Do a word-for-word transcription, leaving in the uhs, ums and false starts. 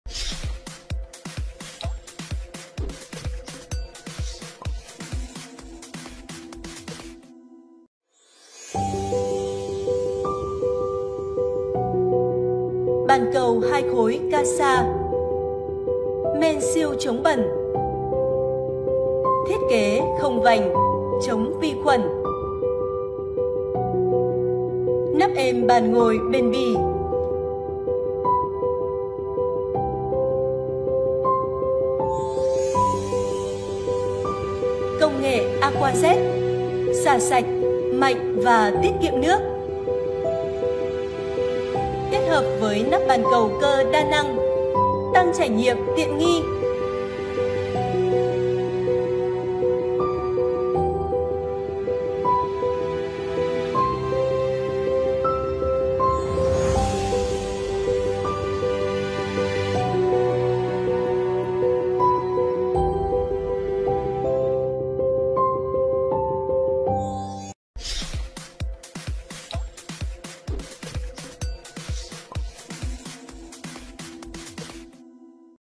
Bàn cầu hai khối Casa, men siêu chống bẩn, thiết kế không vành, chống vi khuẩn, nắp êm bàn ngồi bền bỉ, công nghệ AquaZ, xả sạch, mạnh và tiết kiệm nước. Kết hợp với nắp bàn cầu cơ đa năng, tăng trải nghiệm tiện nghi,